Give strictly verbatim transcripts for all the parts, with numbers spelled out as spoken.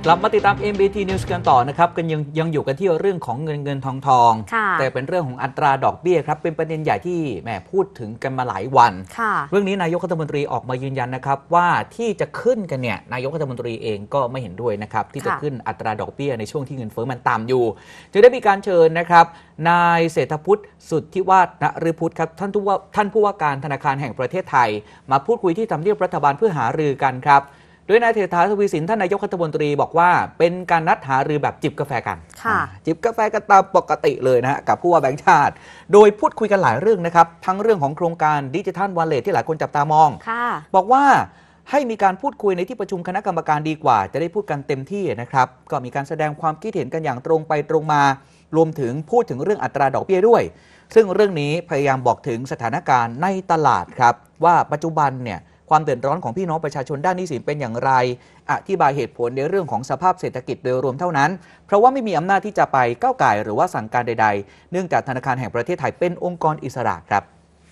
ลับมาติดตาม เอ็ม บี ที News กันต่อนะครับกันยังยังอยู่กันที่เรื่องของเงินเงินทองทองแต่เป็นเรื่องของอัตราดอกเบี้ยครับเป็นประเด็นใหญ่ที่แหมพูดถึงกันมาหลายวันเรื่องนี้นายกรัฐมนตรีออกมายืนยันนะครับว่าที่จะขึ้นกันเนี่ยนายกรัฐมนตรีเองก็ไม่เห็นด้วยนะครับที่จะขึ้นอัตราดอกเบี้ยในช่วงที่เงินเฟ้อมันต่ำอยู่จึงได้มีการเชิญนะครับนายเศรษฐพุทธสุทธิวาฒนฤพุทธครับท่านผู้ว่าท่านผู้ว่าการธนาคารแห่งประเทศไทยมาพูดคุยที่ทำเนียบรัฐบาลเพื่อหารือกันครับโดยนายเศรษฐาทวีสินท่านนายกรัฐมนตรีบอกว่าเป็นการนัดหารือแบบจิบกาแฟกันจิบกาแฟกันตามปกติเลยนะฮะกับผู้ว่าแบงก์ชาติโดยพูดคุยกันหลายเรื่องนะครับทั้งเรื่องของโครงการดิจิทัลวอลเล็ตที่หลายคนจับตามองบอกว่าให้มีการพูดคุยในที่ประชุมคณะกรรมการดีกว่าจะได้พูดกันเต็มที่นะครับก็มีการแสดงความคิดเห็นกันอย่างตรงไปตรงมารวมถึงพูดถึงเรื่องอัตราดอกเบี้ยด้วยซึ่งเรื่องนี้พยายามบอกถึงสถานการณ์ในตลาดครับว่าปัจจุบันเนี่ยความเดือดร้อนของพี่น้องประชาชนด้านหนี้สินเป็นอย่างไรอธิบายเหตุผลในเรื่องของสภาพเศรษฐกิจโดยรวมเท่านั้นเพราะว่าไม่มีอำนาจที่จะไปก้าวไก่หรือว่าสั่งการใดๆเนื่องจากธนาคารแห่งประเทศไทยเป็นองค์กรอิสระครับ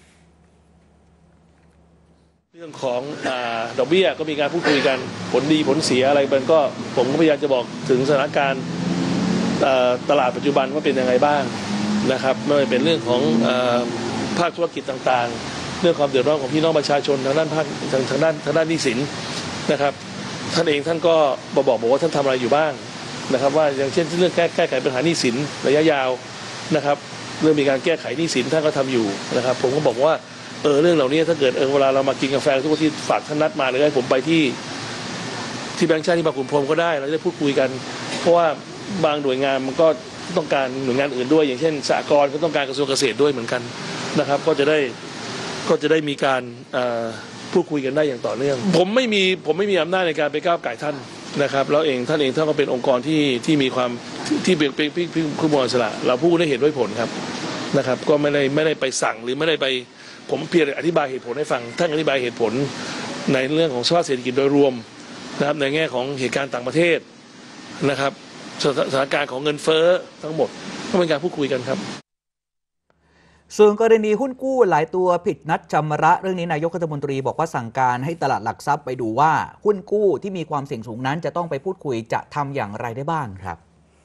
เรื่องของอ่าดอกเบี้ยก็มีการพูดคุยกันผลดีผลเสียอะไรมันก็ผมก็พยายามจะบอกถึงสถานการณ์ตลาดปัจจุบันว่าเป็นยังไงบ้างนะครับไม่ว่าเป็นเรื่องของภาคธุรกิจต่างๆเรื่องความเดือดร้อนของพี่น้องประชาชนทางด้านภาคทางทางด้านทางด้านหนี้สินนะครับท่านเองท่านก็บอกบอกว่าท่านทำอะไรอยู่บ้างนะครับว่าอย่างเช่นเรื่องแก้แก้ไขปัญหาหนี้สินระยะยาวนะครับเรื่องมีการแก้ไขหนี้สินท่านก็ทำอยู่นะครับผมก็บอกว่าเออเรื่องเหล่านี้ถ้าเกิดเออเวลาเรามากินกาแฟทุกที่ฝากท่านนัดมาหรือให้ผมไปที่ที่แบงก์ชาติที่บางขุนพรหมก็ได้เราจะได้พูดคุยกันเพราะว่าบางหน่วยงานมันก็ต้องการหน่วยงานอื่นด้วยอย่างเช่นสหกรณ์ก็ต้องการกระทรวงเกษตรด้วยเหมือนกันนะครับก็จะได้ก็จะได้มีการพูดคุยกันได้อย่างต่อเนื่องผมไม่มีผมไม่มีอำนาจในการไปก้าวไก่ท่านนะครับแล้วเองท่านเองท่านก็เป็นองค์กรที่ที่มีความที่เป็นเป็นผู้บริสุทธิ์เราพูดได้เห็นด้วยผลครับนะครับก็ไม่ได้ไม่ได้ไปสั่งหรือไม่ได้ไปผมเพียงอธิบายเหตุผลให้ฟังท่านอธิบายเหตุผลในเรื่องของสภาพเศรษฐกิจโดยรวมนะครับในแง่ของเหตุการณ์ต่างประเทศนะครับสถานการณ์ของเงินเฟ้อทั้งหมดก็เป็นการพูดคุยกันครับส่วนกรณีหุ้นกู้หลายตัวผิดนัดชำระเรื่องนี้นายกรัฐมนตรีบอกว่าสั่งการให้ตลาดหลักทรัพย์ไปดูว่าหุ้นกู้ที่มีความเสี่ยงสูงนั้นจะต้องไปพูดคุยจะทำอย่างไรได้บ้างครับ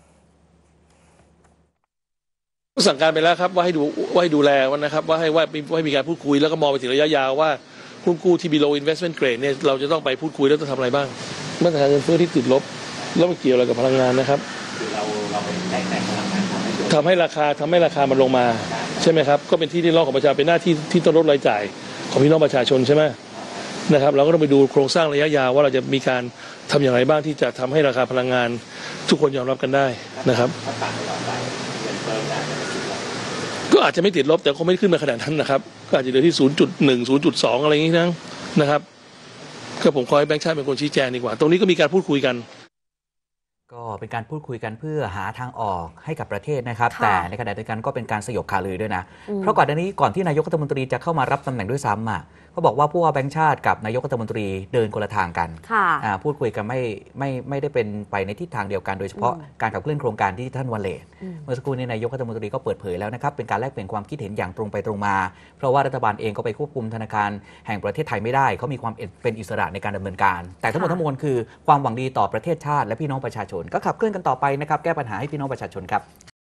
สั่งการไปแล้วครับว่าให้ดูว่าให้ดูแลว่านะครับว่าให้ว่าให้มีการพูดคุยแล้วก็มองไปถึงระยะยาวว่าหุ้นกู้ที่ below investment grade เนี่ยเราจะต้องไปพูดคุยแล้วต้องทำอะไรบ้างมาตรการเงินเฟ้อที่ติดลบแล้วมันเกี่ยวอะไรกับพลังงานนะครับคือเราเราไปแตกแต่งพลังงานทำให้ราคาทำให้ราคามันลงมาใช่ไหมครับก็เป็นที่ที่ร้องของประชาชนเป็นหน้าที่ที่ต้องลดรายจ่ายของพี่น้องประชาชนใช่ไหมนะครับเราก็ต้องไปดูโครงสร้างระยะยาวว่าเราจะมีการทำอย่างไรบ้างที่จะทำให้ราคาพลังงานทุกคนยอมรับกันได้นะครับก็อาจจะไม่ติดลบแต่คงไม่ขึ้นมาขนาดนั้นนะครับก็อาจจะเหลือที่ ศูนย์จุดหนึ่ง ศูนย์จุดสอง อะไรอย่างนี้นะนะครับก็ผมขอให้แบงก์ชาติเป็นคนชี้แจงดีกว่าตรงนี้ก็มีการพูดคุยกันก็เป็นการพูดคุยกันเพื่อหาทางออกให้กับประเทศนะครับแต่ในขณะเดียวกันก็เป็นการสยบข่าวลือด้วยนะเพราะก่อนหน้านี้ก่อนที่นายกรัฐมนตรีจะเข้ามารับตำแหน่งด้วยซ้ำอ่ะเขาบอกว่าผู้ว่าแบงก์ชาติกับนายกรัฐมนตรีเดินคนละทางกันพูดคุยกันไม่ไม่ไม่ได้เป็นไปในทิศทางเดียวกันโดยเฉพาะการขับเคลื่อนโครงการดิจิทัลวอลเล็ตเมื่อสักครู่นี้นายกรัฐมนตรีก็เปิดเผยแล้วนะครับเป็นการแลกเปลี่ยนความคิดเห็นอย่างตรงไปตรงมาเพราะว่ารัฐบาลเองก็ไปควบคุมธนาคารแห่งประเทศไทยไม่ได้เขามีความเป็นอิสระในการดำเนินการแต่ทั้งหมดทั้งมวลคือความหวังดีต่อประเทศชาติและพี่น้องประชาชนก็ขับเคลื่อนกันต่อไปนะครับแก้ปัญหาให้พี่น้องประชาชนครับ